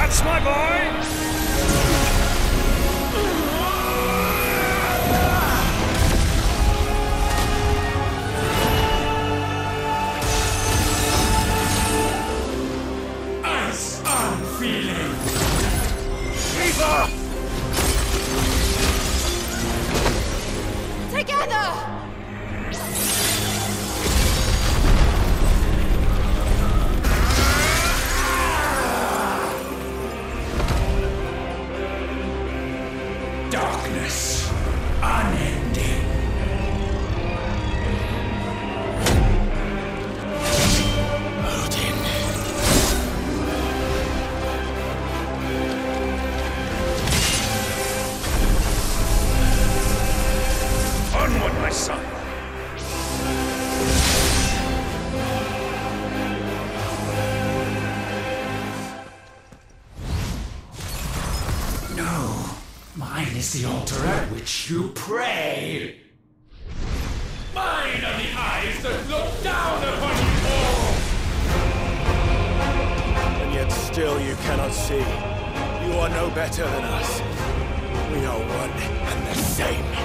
That's my boy! Ice on feeling! Eva! Together! Darkness, unending. Odin. Onward, my son. No. Mine is the altar at which you pray. Mine are the eyes that look down upon you all. And yet still you cannot see. You are no better than us. We are one and the same.